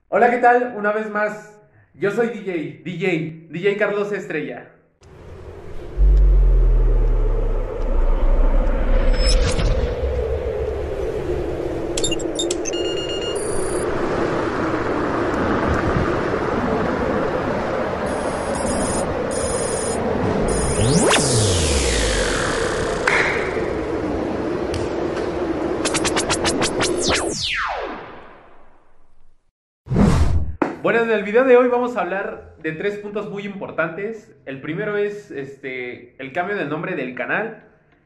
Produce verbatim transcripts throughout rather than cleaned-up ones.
Hola, ¿qué tal? Una vez más, yo soy D J, D J, D J Carlos Estrella. Bueno, en el video de hoy vamos a hablar de tres puntos muy importantes. El primero es este, el cambio del nombre del canal.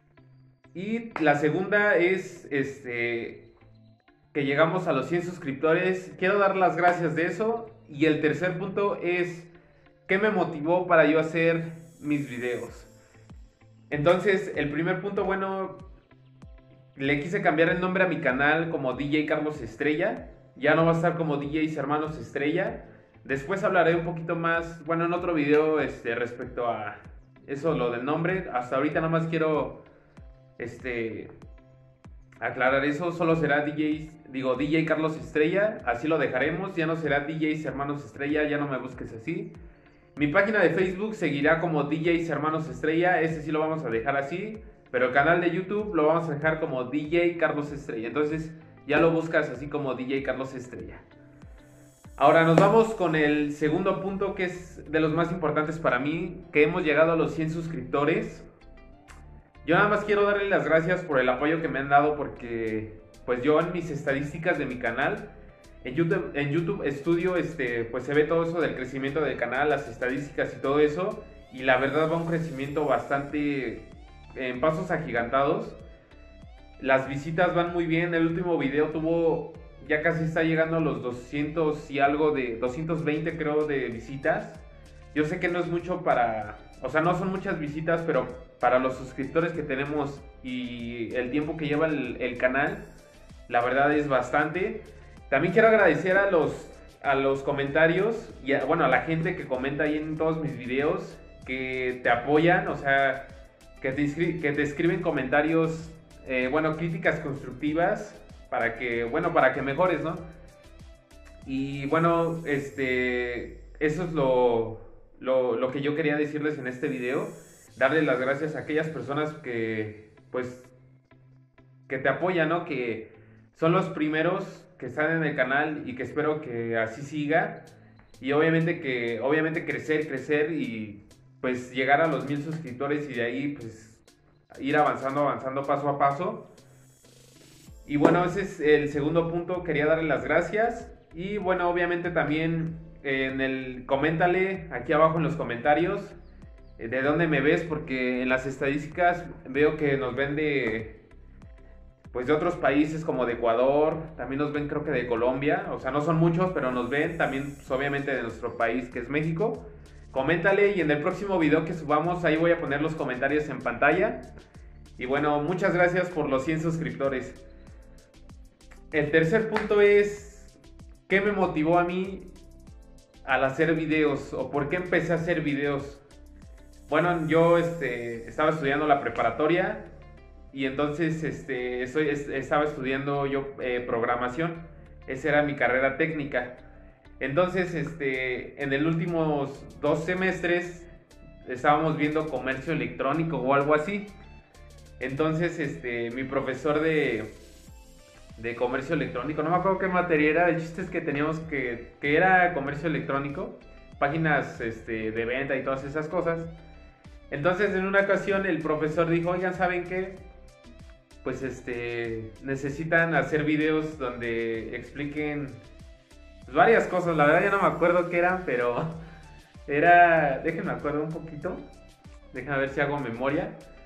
Y la segunda es este, que llegamos a los cien suscriptores. Quiero dar las gracias de eso. Y el tercer punto es qué me motivó para yo hacer mis videos. Entonces, el primer punto, bueno, le quise cambiar el nombre a mi canal como D J Carlos Estrella. Ya no va a estar como D Js Hermanos Estrella. Después hablaré un poquito más, bueno, en otro video este, respecto a eso, lo del nombre. Hasta ahorita nada más quiero este, aclarar eso. Solo será D Js, digo, D J Carlos Estrella. Así lo dejaremos. Ya no será D Js Hermanos Estrella. Ya no me busques así. Mi página de Facebook seguirá como D Js Hermanos Estrella. Ese sí lo vamos a dejar así. Pero el canal de YouTube lo vamos a dejar como D J Carlos Estrella. Entonces ya lo buscas así como D J Carlos Estrella. Ahora nos vamos con el segundo punto, que es de los más importantes para mí, que hemos llegado a los cien suscriptores. Yo nada más quiero darle las gracias por el apoyo que me han dado, porque pues yo en mis estadísticas de mi canal, en YouTube, en YouTube Studio, este, pues se ve todo eso del crecimiento del canal, las estadísticas y todo eso. Y la verdad va un crecimiento bastante en pasos agigantados. Las visitas van muy bien. El último video tuvo, ya casi está llegando a los doscientos y algo de, doscientos veinte creo de visitas. Yo sé que no es mucho para, o sea, no son muchas visitas, pero para los suscriptores que tenemos y el tiempo que lleva el, el canal, la verdad es bastante. También quiero agradecer a los, a los comentarios y a, bueno, a la gente que comenta ahí en todos mis videos, que te apoyan, o sea, que te, que te escriben comentarios, eh, bueno, críticas constructivas para que, bueno, para que mejores, ¿no? Y bueno, este, eso es lo, lo, lo que yo quería decirles en este video, darles las gracias a aquellas personas que, pues, que te apoyan, ¿no? Que son los primeros que están en el canal y que espero que así siga. Y obviamente que, obviamente crecer, crecer y pues llegar a los mil suscriptores y de ahí pues ir avanzando, avanzando paso a paso. Y bueno, ese es el segundo punto, quería darle las gracias. Y bueno, obviamente también en el, coméntale aquí abajo en los comentarios eh, de dónde me ves, porque en las estadísticas veo que nos ven de, pues de otros países como de Ecuador, también nos ven creo que de Colombia, o sea, no son muchos, pero nos ven también pues, obviamente de nuestro país que es México. Coméntale y en el próximo video que subamos ahí voy a poner los comentarios en pantalla. Y bueno, muchas gracias por los cien suscriptores. El tercer punto es qué me motivó a mí al hacer videos o por qué empecé a hacer videos. Bueno, yo este, estaba estudiando la preparatoria y entonces este, estoy, estaba estudiando yo eh, programación. Esa era mi carrera técnica. Entonces, este, en el últimos dos semestres estábamos viendo comercio electrónico o algo así. Entonces, este, mi profesor de, de comercio electrónico, no me acuerdo qué materia era, el chiste es que teníamos que, que era comercio electrónico, páginas este, de venta y todas esas cosas. Entonces, en una ocasión el profesor dijo, oigan, ¿saben qué? Pues este, necesitan hacer videos donde expliquen pues, varias cosas. La verdad ya no me acuerdo qué eran, pero era, déjenme acuerdo un poquito, déjenme ver si hago memoria.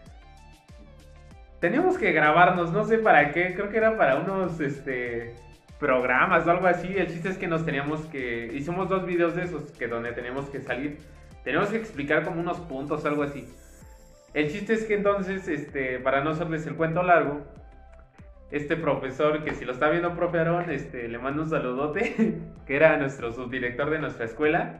Teníamos que grabarnos, no sé para qué, creo que era para unos este, programas o algo así. El chiste es que nos teníamos que, hicimos dos videos de esos, que donde teníamos que salir, teníamos que explicar como unos puntos, algo así. El chiste es que entonces, este, para no hacerles el cuento largo, este profesor, que si lo está viendo, profe Aarón, este, le mando un saludote, que era nuestro subdirector de nuestra escuela.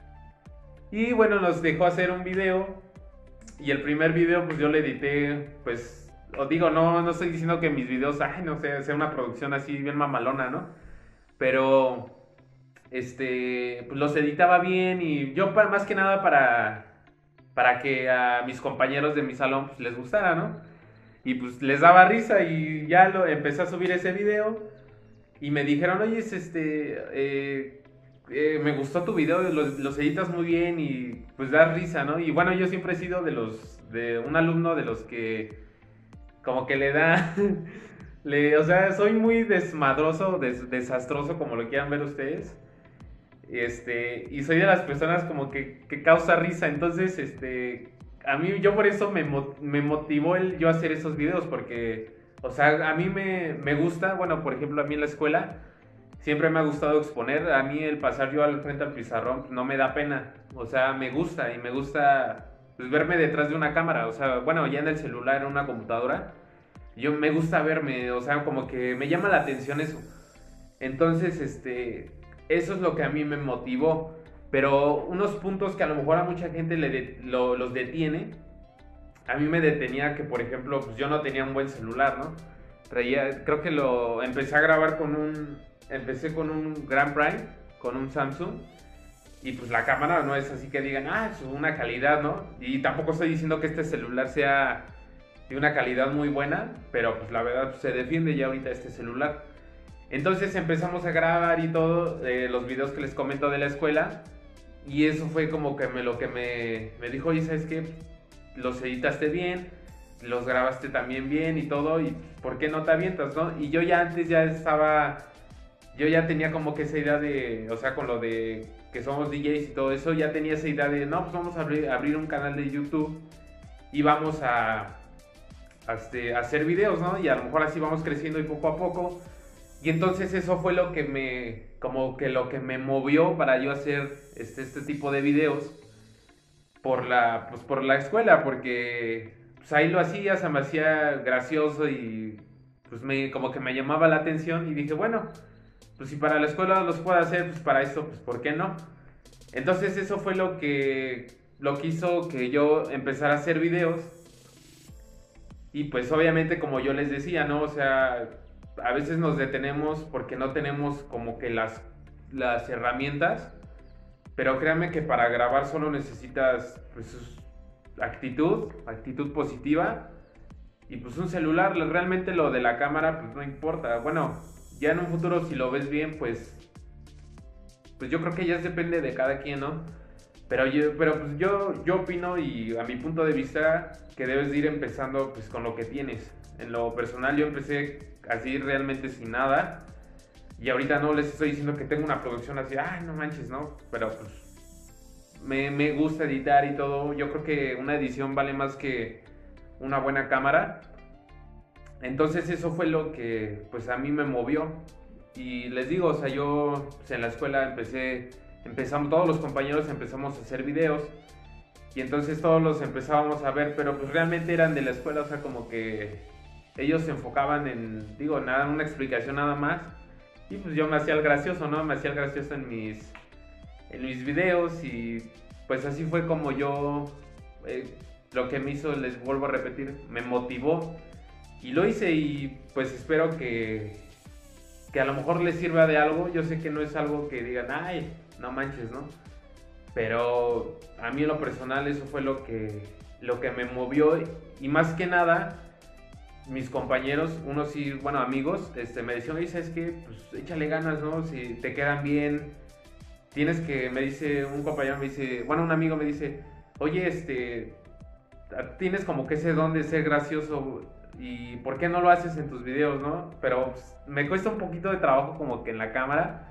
Y bueno, nos dejó hacer un video. Y el primer video, pues yo le edité, pues, os digo, no, no estoy diciendo que mis videos, ay, no sé, sea una producción así bien mamalona, ¿no? Pero este, pues los editaba bien y yo para, más que nada para, para que a mis compañeros de mi salón pues, les gustara, ¿no? Y pues les daba risa y ya lo empecé a subir ese video y me dijeron, oye, es este, eh, eh, me gustó tu video, los, los editas muy bien y pues das risa, ¿no? Y bueno, yo siempre he sido de los, de un alumno de los que como que le da, le, o sea, soy muy desmadroso, des, desastroso, como lo quieran ver ustedes. Este, y soy de las personas como que, que causa risa, entonces, este, a mí, yo por eso me, me motivó el yo hacer esos videos, porque, o sea, a mí me, me gusta, bueno, por ejemplo, a mí en la escuela, siempre me ha gustado exponer, a mí el pasar yo al frente al pizarrón pues, no me da pena, o sea, me gusta y me gusta pues, verme detrás de una cámara, o sea, bueno, ya en el celular, en una computadora, yo me gusta verme, o sea, como que me llama la atención eso. Entonces, este, eso es lo que a mí me motivó. Pero unos puntos que a lo mejor a mucha gente le de, lo, los detiene, a mí me detenía que, por ejemplo, pues yo no tenía un buen celular, ¿no? Traía, creo que lo empecé a grabar con un, empecé con un Grand Prime, con un Samsung, y pues la cámara no es así que digan, ah, es una calidad, ¿no? Y tampoco estoy diciendo que este celular sea de una calidad muy buena, pero pues la verdad pues, se defiende ya ahorita este celular. Entonces empezamos a grabar y todo, eh, los videos que les comento de la escuela. Y eso fue como que me, lo que me, me dijo, oye, ¿sabes qué? Los editaste bien, los grabaste también bien y todo, y ¿por qué no te avientas, no? Y yo ya antes ya estaba, yo ya tenía como que esa idea de, o sea, con lo de que somos D Js y todo eso, ya tenía esa idea de, no, pues vamos a abrir, abrir un canal de YouTube y vamos a, a, este, a hacer videos, ¿no? Y a lo mejor así vamos creciendo y poco a poco. Y entonces eso fue lo que me, como que lo que me movió para yo hacer este, este tipo de videos por la, pues por la escuela, porque pues ahí lo hacía, se me hacía gracioso y pues me, como que me llamaba la atención y dije, bueno, pues si para la escuela los puedo hacer, pues para esto, pues ¿por qué no? Entonces eso fue lo que, lo que hizo que yo empezara a hacer videos y pues obviamente como yo les decía, ¿no? O sea, a veces nos detenemos porque no tenemos como que las, las herramientas, pero créanme que para grabar solo necesitas pues actitud, actitud positiva y pues un celular, realmente lo de la cámara pues no importa, bueno, ya en un futuro si lo ves bien pues, pues yo creo que ya depende de cada quien, ¿no? Pero yo, pero pues yo, yo opino y a mi punto de vista que debes de ir empezando pues con lo que tienes. En lo personal yo empecé así realmente sin nada y ahorita no les estoy diciendo que tengo una producción así, ay no manches, ¿no? Pero pues me, me gusta editar y todo. Yo creo que una edición vale más que una buena cámara. Entonces eso fue lo que pues a mí me movió. Y les digo, o sea, yo pues, en la escuela empecé, empezamos, todos los compañeros empezamos a hacer videos y entonces todos los empezábamos a ver, pero pues realmente eran de la escuela, o sea, como que ellos se enfocaban en, digo, nada, una explicación nada más y pues yo me hacía el gracioso, ¿no? Me hacía el gracioso en mis, en mis videos y pues así fue como yo, eh, lo que me hizo, les vuelvo a repetir, me motivó y lo hice y pues espero que que a lo mejor les sirva de algo. Yo sé que no es algo que digan, ay, no manches, ¿no? Pero a mí en lo personal eso fue lo que, lo que me movió y más que nada mis compañeros, unos sí, bueno, amigos, este, me decían, oye, ¿sabes qué? Pues échale ganas, ¿no? Si te quedan bien, tienes que, me dice, un compañero me dice, bueno, un amigo me dice, oye, este, tienes como que ese don de ser gracioso y ¿por qué no lo haces en tus videos, no? Pero pues, me cuesta un poquito de trabajo como que en la cámara,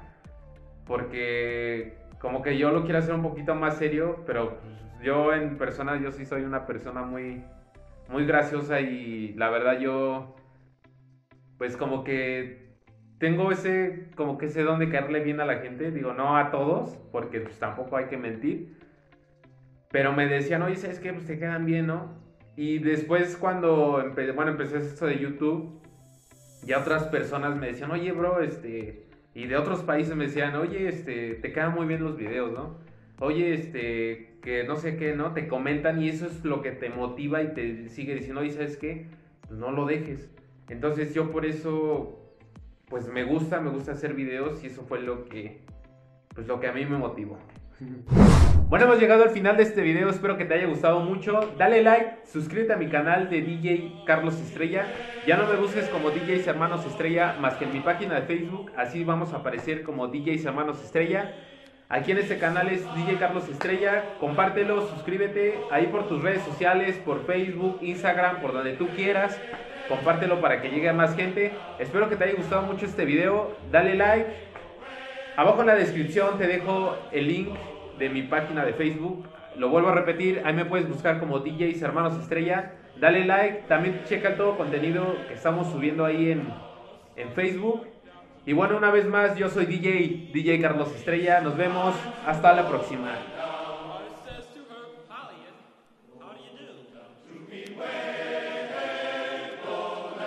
porque como que yo lo quiero hacer un poquito más serio, pero pues, yo en persona, yo sí soy una persona muy, muy graciosa y la verdad yo, pues como que tengo ese, como que ese don de caerle bien a la gente, digo, no a todos, porque pues tampoco hay que mentir, pero me decían, oye, ¿sabes qué? Pues te quedan bien, ¿no? Y después cuando, empe bueno, empecé esto de YouTube, ya otras personas me decían, oye, bro, este... Y de otros países me decían, oye, este, te quedan muy bien los videos, ¿no? Oye, este, que no sé qué, ¿no? Te comentan y eso es lo que te motiva y te sigue diciendo, oye, ¿sabes qué? Pues no lo dejes. Entonces yo por eso, pues me gusta, me gusta hacer videos y eso fue lo que, pues lo que a mí me motivó. Bueno, hemos llegado al final de este video, espero que te haya gustado mucho. Dale like, suscríbete a mi canal de D J Carlos Estrella. Ya no me busques como D Js Hermanos Estrella más que en mi página de Facebook, así vamos a aparecer como D Js Hermanos Estrella. Aquí en este canal es D J Carlos Estrella, compártelo, suscríbete ahí por tus redes sociales, por Facebook, Instagram, por donde tú quieras. Compártelo para que llegue a más gente. Espero que te haya gustado mucho este video, dale like. Abajo en la descripción te dejo el link de mi página de Facebook. Lo vuelvo a repetir, ahí me puedes buscar como D Js Hermanos Estrella. Dale like, también checa todo contenido que estamos subiendo ahí en, en Facebook. Y bueno, una vez más, yo soy D J, D J Carlos Estrella. Nos vemos, hasta la próxima.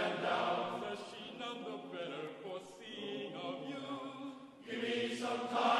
Sometimes